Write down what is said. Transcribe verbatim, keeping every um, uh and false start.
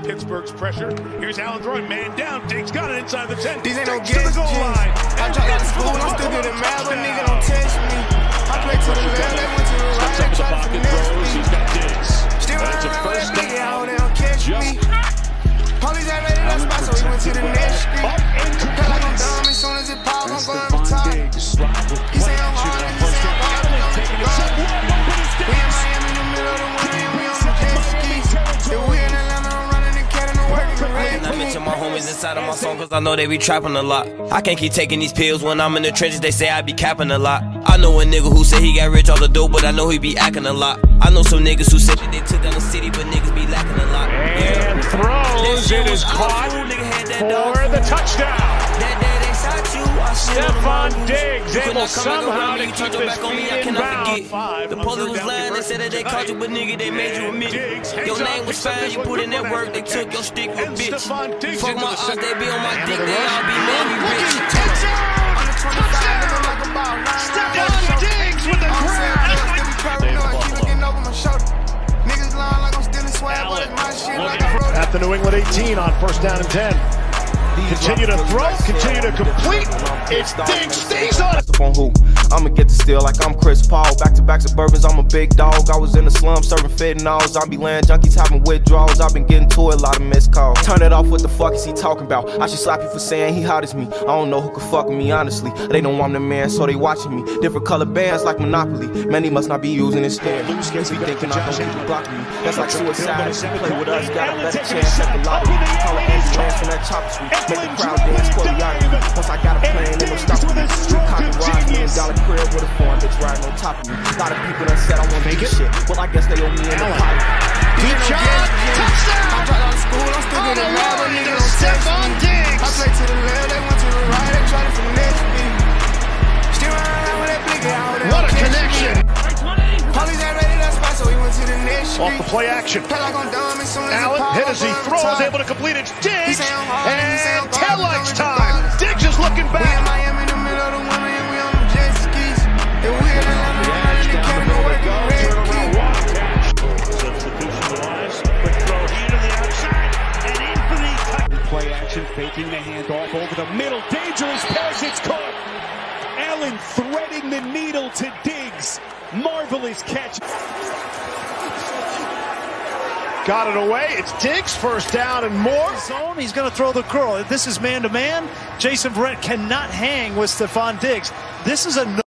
Pittsburgh's pressure. Here's Allen throwing man down. Diggs got it inside the ten. These ain't no Diggs to the guess, goal G. line. I dropped out of school, I'm still good at math, but nigga don't test me. I play to the left, they went to the right, they try to finesse me. He's got Diggs. Still running around with that nigga, I hope they don't catch me. Police ain't ready that spot, so we went to the next street. Feel like I'm dumb, as soon as it pops, I'm going to top. He say I'm hard, he say I'm hard, I'm going to God. We in Miami in the middle of the winter, and we on the jet skis. If we in Atlanta, I'm running and catting the work in the red. I mention my homies inside of my song cause I know they be trapping a lot. I can't keep taking these pills when I'm in the trenches, they say I be capping a lot. I know a nigga who said he got rich off the dope, but I know he be acting a lot. I know some niggas who said that they took down the city, but niggas be lacking a lot. And throws, it is caught for the touchdown. That day they shot you, I Stefon Diggs able able somehow to keep his feet in bounds. The police was lying, they said that they caught you, but nigga, they made you admit it. Your name was fine, you put in that work, they took your stick, you a bitch. Fuck my odds, they be on my dick, they all be mad, you rich. Stefon Diggs with the grab. At the New England eighteen on first down and ten. Continue to throw, continue to complete. It's Diggs, stays on it. I'ma get the steal like I'm Chris Paul. Back to back Suburbans, I'm a big dog. I was in the slum serving fentanyls. I be land junkies having withdrawals. I've been getting to a lot of missed calls. Turn it off, what the fuck is he talking about? I should slap you for saying he hot as me. I don't know who could fuck with me, honestly. They know I'm the man, so they watching me. Different color bands like Monopoly. Many must not be using it stand. Be thinking I don't be blocking me. That's like suicide. If you play with us, got a better chance at the lottery. Call it ambulance from that chopper suite. Make the crowd dance, choreography. Once I got a plan, ain't no stopping me. Copy ride, million dollar crib with a foreign bitch riding on top of me. A lot of people done said I won't make it shit. Well, I guess they owe me in the pot. Deep shot, touchdown! I dropped out of school, I'm still good at math, but nigga don't test me. I play to the left, they went to the right, they try to finesse me. Still running around with that blicky, I hope they don't catch me. What a connection! Police ain't ready that spot, so we went to the next street. Off the play action. Allen hit as he throws, able to complete it. Diggs, and tail lights time. Diggs is looking back. We in Miami in the middle of the winter, and we on the jet skis. If we in Atlanta, I'm running and catting the work in the red key. Substitution wise, quick throw here to the outside, and in for the touch. Play action, faking the handoff over the middle. Dangerous pass, it's caught. Allen threading the needle to Diggs. Marvelous catch. Got it away. It's Diggs, first down and more. Zone. He's going to throw the curl. This is man-to-man. Jason Verrett cannot hang with Stefon Diggs. This is a